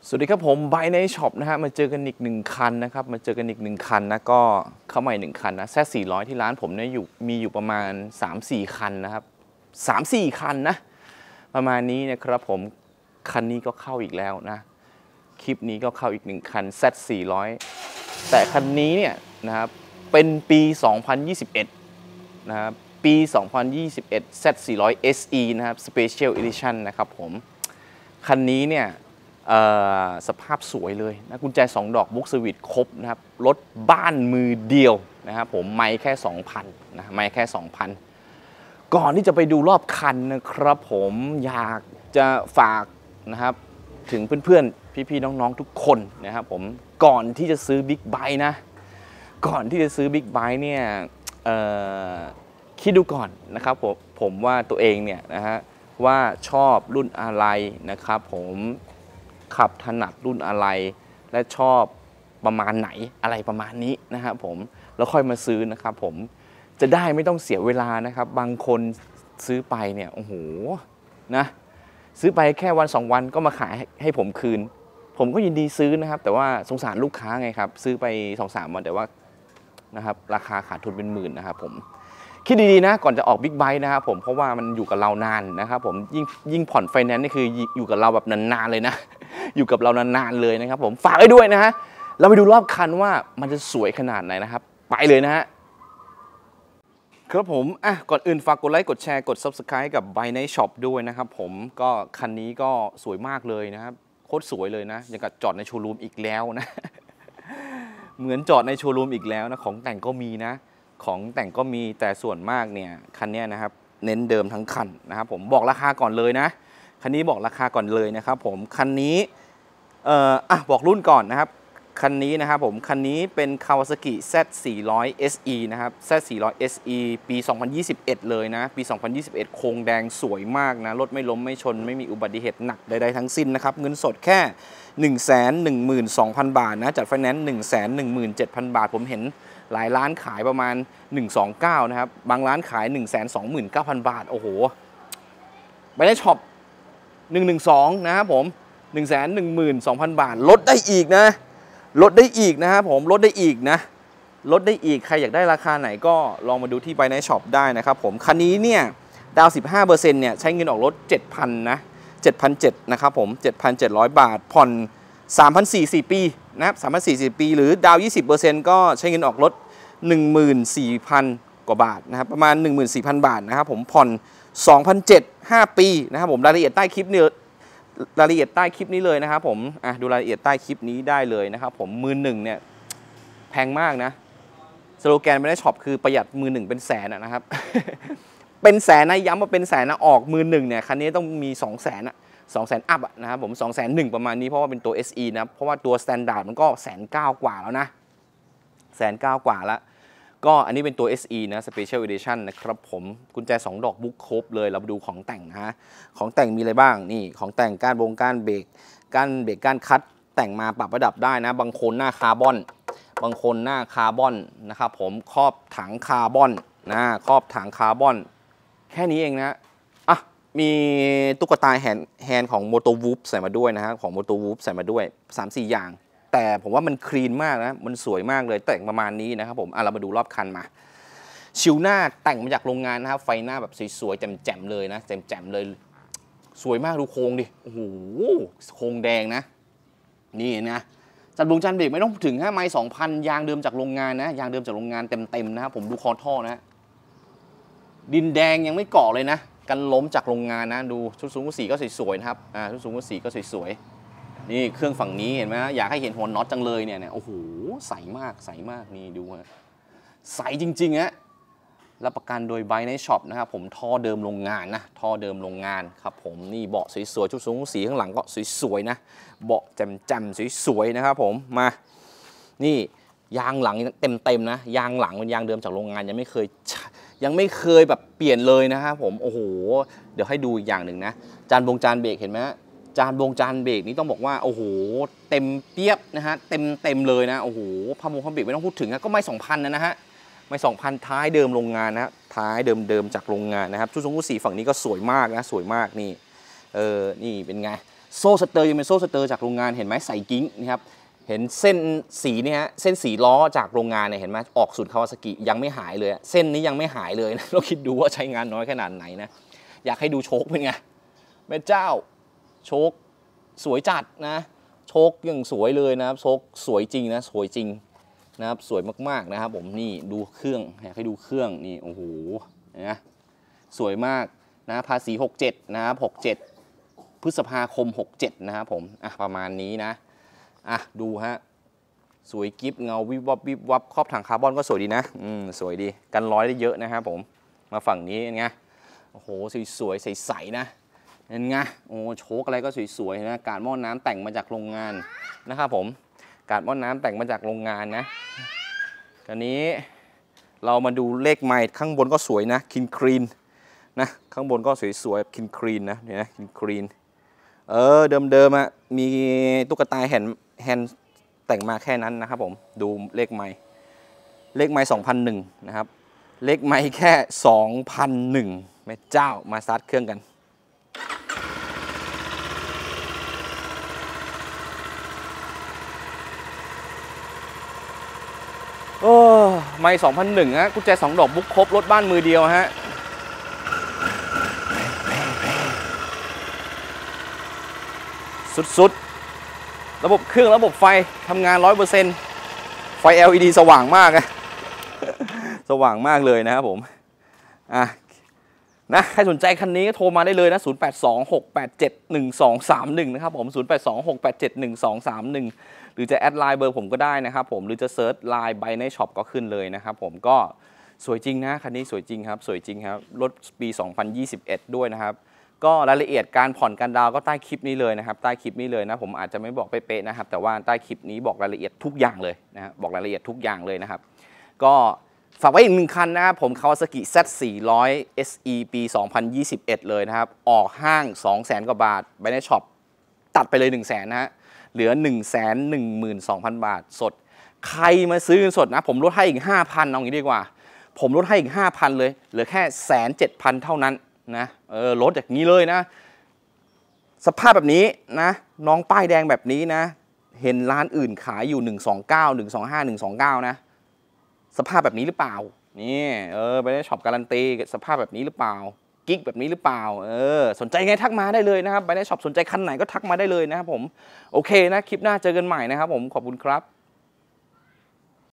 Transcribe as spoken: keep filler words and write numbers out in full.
สวัสดีครับผมไบในช็อปนะฮะมาเจอกันอีกหนึ่งคันนะครับมาเจอกันอีกหนึ่งคันนะก็เข้ามาอีกหนึ่งคันนะแซดสี่ร้อยที่ร้านผมเนี่ยอยู่มีอยู่ประมาณ สามสี่ คันนะครับ สามสี่ คันนะประมาณนี้นะครับผมคันนี้ก็เข้าอีกแล้วนะคลิปนี้ก็เข้าอีกหนึ่งคัน แซดสี่ร้อย แต่คันนี้เนี่ยนะครับเป็นปี สองพันยี่สิบเอ็ด นะครับปี สองพันยี่สิบเอ็ด แซดสี่ร้อย เอส อี นะครับ Special Edition นะครับผมคันนี้เนี่ยสภาพสวยเลยนะกุญแจสองดอกบุ๊กสวิตครบนะครับรถบ้านมือเดียวนะครับผมไม่แค่ สองพัน นะไม่แค่ สองพัน ก่อนที่จะไปดูรอบคันนะครับผมอยากจะฝากนะครับถึงเพื่อนๆพี่ๆน้องๆทุกคนนะครับผมก่อนที่จะซื้อบิ๊กไบค์นะก่อนที่จะซื้อบิ๊กไบค์เนี่ยคิดดูก่อนนะครับผมผมว่าตัวเองเนี่ยนะฮะว่าชอบรุ่นอะไรนะครับผมขับถนัดรุ่นอะไรและชอบประมาณไหนอะไรประมาณนี้นะครับผมแล้วค่อยมาซื้อนะครับผมจะได้ไม่ต้องเสียเวลานะครับบางคนซื้อไปเนี่ยโอ้โหนะซื้อไปแค่วันสองวันก็มาขายให้ผมคืนผมก็ยินดีซื้อนะครับแต่ว่าสงสารลูกค้าไงครับซื้อไป สองสาม วันแต่ว่านะครับราคาขาดทุนเป็นหมื่นนะครับผมคิดดีๆนะก่อนจะออกบิ๊กไบค์นะครับผมเพราะว่ามันอยู่กับเรานานนะครับผมยิ่งยิ่งผ่อนไฟแนนซ์นี่คืออยู่กับเราแบบนานๆเลยนะอยู่กับเรานานๆเลยนะครับผมฝากไว้ด้วยนะฮะเราไปดูรอบคันว่ามันจะสวยขนาดไหนนะครับไปเลยนะฮะครับผมอ่ะก่อนอื่นฝากกดไลค์กดแชร์กด ซับสไครบ์ กับ Buy Night Shop ด้วยนะครับผมก็คันนี้ก็สวยมากเลยนะครับโคตรสวยเลยนะอย่างกับจอดในโชว์รูมอีกแล้วนะ เหมือนจอดในโชว์รูมอีกแล้วนะของแต่งก็มีนะของแต่งก็มีแต่ส่วนมากเนี่ยคันนี้นะครับเน้นเดิมทั้งคันนะครับผมบอกราคาก่อนเลยนะคันนี้บอกราคาก่อนเลยนะครับผมคันนี้เอ่ออ่ะบอกรุ่นก่อนนะครับคันนี้นะครับผมคันนี้เป็น Kawasaki แซดสี่ร้อย เอส อี นะครับ แซดสี่ร้อย เอส อี ปี สองพันยี่สิบเอ็ด เลยนะปี สองพันยี่สิบเอ็ด โครงแดงสวยมากนะรถไม่ล้มไม่ชนไม่มีอุบัติเหตุหนักใดๆทั้งสิ้นนะครับเงินสดแค่ หนึ่งแสนหนึ่งหมื่นสองพัน บาทนะจัดไฟแนนซ์ หนึ่งแสนหนึ่งหมื่นเจ็ดพัน บาทผมเห็นหลายร้านขายประมาณหนึ่งสองเก้านะครับบางร้านขาย หนึ่งแสนสองหมื่นเก้าพัน บาทโอ้โหไปได้ช็อปหนึ่งหนึ่งสองนะครับผม หนึ่งแสนหนึ่งหมื่นสองพัน บาทลดได้อีกนะลดได้อีกนะครับผมลดได้อีกนะลดได้อีกใครอยากได้ราคาไหนก็ลองมาดูที่ Buy Night Shop ได้นะครับผมคันนี้เนี่ยดาว สิบห้าเปอร์เซ็นต์ เนี่ยใช้เงินออกรถ เจ็ดพัน นะ เจ็ดพันเจ็ดร้อย นะครับผม เจ็ดพันเจ็ดร้อย บาทผ่อน สามพันสี่ร้อย สี่ปีนะครับ สามพันสี่ร้อย สี่ปีหรือดาว ยี่สิบเปอร์เซ็นต์ ก็ใช้เงินออกรถ หนึ่งหมื่นสี่พัน กว่าบาทนะครับประมาณ หนึ่งหมื่นสี่พัน บาทนะครับผมผ่อน สองพันเจ็ดร้อย ห้าปีนะครับผมรายละเอียดใต้คลิปนี้รายละเอียดใต้คลิปนี้เลยนะครับผมอ่ะดูรายละเอียดใต้คลิปนี้ได้เลยนะครับผมมือหนึ่งเนี่ยแพงมากนะสโลแกนไม่ได้ช็อปคือประหยัดมือหนึ่งเป็นแสนนะครับ เป็นแสนนะย้ำว่าเป็นแสนนะออกมือหนึ่งเนี่ยคันนี้ต้องมีสองแสนอะสองแสนอัพนะครับผมสองแสนหนึ่งประมาณนี้เพราะว่าเป็นตัว เอส อี นะเพราะว่าตัว Standard มันก็แสนเก้ากว่าแล้วนะแสนเก้ากว่าแล้วก็อันนี้เป็นตัว เอส อี นะ Special Edition นะครับผมกุญแจสองดอกบุ๊กครบเลยเราดูของแต่งนะฮะของแต่งมีอะไรบ้างนี่ของแต่งก้านบงก้านเบรกก้านเบรกก้านคัดแต่งมาปรับระดับได้นะบางคนหน้าคาร์บอนบางคนหน้าคาร์บอนนะครับผมครอบถังคาร์บอนนะครอบถังคาร์บอนแค่นี้เองนะอ่ะมีตุ๊กตาแฮนด์แฮนด์ของ Moto Whoop ใส่มาด้วยนะฮะของ Moto Whoop ใส่มาด้วย สามสี่ อย่างแต่ผมว่ามันคลีนมากนะมันสวยมากเลยแต่งประมาณนี้นะครับผมอ่ะเรามาดูรอบคันมาชิวหน้าแต่งมาจากโรงงานนะครับไฟหน้าแบบสวยๆแจ่มๆเลยนะแจ่มๆเลยสวยมากดูโครงดิโอ้โหโครงแดงนะนี่นะจัดวงจานเบรกไม่ต้องถึงห้าไมล์สองพันยางเดิมจากโรงงานนะยางเดิมจากโรงงานเต็มๆนะครับผมดูคอท่อนะดินแดงยังไม่เกาะเลยนะกันล้มจากโรงงานนะดูชุดสูงกุสีก็สวยๆนะครับอ่าชุดสูงกุสีก็สวยๆนี่เครื่องฝั่งนี้เห็นไหมอยากให้เห็นหัวน็อตจังเลยเนี่ยเนี่ยโอ้โหใสมากใสมากนี่ดูฮะใสจริงๆฮะรับประกันโดย Buy Night Shop นะครับผมท่อเดิมโรงงานนะท่อเดิมโรงงานครับผมนี่เบาะสวยๆชุดสูงสีข้างหลังก็สวยๆนะเบาะแจ่มๆสวยๆนะครับผมมานี่ยางหลังเต็มๆนะยางหลังเป็นยางเดิมจากโรงงานยังไม่เคยยังไม่เคยแบบเปลี่ยนเลยนะครับผมโอ้โหเดี๋ยวให้ดูอีกอย่างหนึ่งนะจานบงจานเบรกเห็นไหมจานบงจานเบรกนี่ต้องบอกว่าโอ้โหเต็มเปียบนะฮะเต็มเต็มเลยนะโอ้โหผ้าบงผ้าเบรกไม่ต้องพูดถึงนะก็ไม่สองพันนะนะฮะไม่สองพันท้ายเดิมโรงงานนะท้ายเดิมเดิมจากโรงงานนะครับชุดทรงชุดสีฝั่งนี้ก็สวยมากนะสวยมากนี่เออนี่เป็นไงโซ่สเตอร์ยังเป็นโซ่สเตอร์จากโรงงานเห็นไหมใส่กิ้งนะครับเห็นเส้นสีนี่ฮะเส้นสีล้อจากโรงงานเนี่ยเห็นไหมออกสูตรคาวาซากิยังไม่หายเลยเส้นนี้ยังไม่หายเลยนะเราคิดดูว่าใช้งานน้อยขนาดไหนนะอยากให้ดูโชคเป็นไงแม่เจ้าโชคสวยจัดนะโชคยังสวยเลยนะครับโชคสวยจริงนะสวยจริงนะครับสวยมากๆนะครับผมนี่ดูเครื่องอยากให้ดูเครื่องนี่โอ้โหนะสวยมากนะภาษีหกเจ็ดนะครับหกเจ็ดพฤษภาคมหกเจ็ดนะครับผมอ่ะประมาณนี้นะอ่ะดูฮะสวยกิฟเงาวิบวับวิบวับครอบถังคาร์บอนก็สวยดีนะอืมสวยดีกันร้อยได้เยอะนะครับผมมาฝั่งนี้ไงโอ้โหสวยๆใสๆนะเห็นไงโอ้โชคอะไรก็สวยๆนะการหม้อน้ำแต่งมาจากโรงงานนะครับผมการหม้อน้ำแต่งมาจากโรงงานนะตอนนี้เรามาดูเลขไมล์ข้างบนก็สวยนะคินครีนนะข้างบนก็สวยๆคินครีนนะเนี่ยนะคินครีนเออเดิมๆอ่ะมีตุ๊กตาแฮนด์แฮนด์แต่งมาแค่นั้นนะครับผมดูเลขไมล์เลขไมล์สองพันหนึ่งนะครับเลขไมล์แค่สองพันหนึ่งแม่เจ้ามาสตาร์ทเครื่องกันโอ้ไม่สองพันหนึ่งฮะกุญแจสองดอกบุ๊กครบรถบ้านมือเดียวฮะสุดๆระบบเครื่องระบบไฟทำงาน ร้อยเปอร์เซ็นต์ ไฟ แอล อี ดี สว่างมากนะสว่างมากเลยนะครับผมอ่ะนะใครสนใจคันนี้ก็โทรมาได้เลยนะศูนย์ แปด สอง หก แปด เจ็ด หนึ่ง สอง สาม หนึ่งนะครับผมศูนย์ แปด สอง หก แปด เจ็ด หนึ่ง สอง สาม หนึ่งหรือจะแอดไลน์เบอร์ผมก็ได้นะครับผมหรือจะเซิร์ชไลน์ไบในช็อปก็ขึ้นเลยนะครับผมก็สวยจริงนะคันนี้สวยจริงครับสวยจริงครับรถปีสองพันยี่สิบเอ็ดด้วยนะครับก็รายละเอียดการผ่อนการดาวก็ใต้คลิปนี้เลยนะครับใต้คลิปนี้เลยนะผมอาจจะไม่บอกเป๊ะๆนะครับแต่ว่าใต้คลิปนี้บอกรายละเอียดทุกอย่างเลยนะบอกรายละเอียดทุกอย่างเลยนะครับก็ฝากไว้อีกหนึ่งคันนะครับผม Kawasaki แซด สี่ร้อย เอส อี ปีสองพันยี่สิบเอ็ดเลยนะครับออกห้าง สองแสน กว่าบาทไปในช็อปตัดไปเลย หนึ่งแสน นะฮะเหลือ หนึ่งแสนหนึ่งหมื่นสองพัน บาทสดใครมาซื้อสดนะผมลดให้อีก ห้าพัน เอาอย่างนี้ดีกว่าผมลดให้อีก ห้าพัน เลยเหลือแค่ หนึ่งแสนเจ็ดพัน เท่านั้นนะเออลดอย่างนี้เลยนะสภาพแบบนี้นะน้องป้ายแดงแบบนี้นะเห็นร้านอื่นขายอยู่หนึ่งสองเก้า หนึ่งสองห้า หนึ่งสองเก้านะสภาพแบบนี้หรือเปล่านี่เออไปได้ช็อปการันตีสภาพแบบนี้หรือเปล่ากิ๊กแบบนี้หรือเปล่าเออสนใจไงทักมาได้เลยนะครับไปได้ช็อปสนใจคันไหนก็ทักมาได้เลยนะครับผมโอเคนะคลิปหน้าเจอกันใหม่นะครับผมขอบคุณครับ